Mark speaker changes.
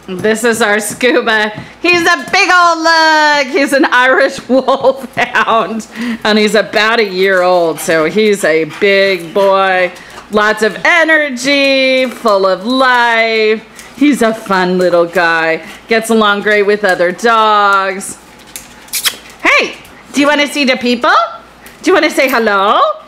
Speaker 1: This is our Scuba. He's a big old lug. He's an Irish wolfhound, and he's about a year old, so he's a big boy. Lots of energy, full of life. He's a fun little guy. Gets along great with other dogs. Hey, do you want to see the people? Do you want to say hello?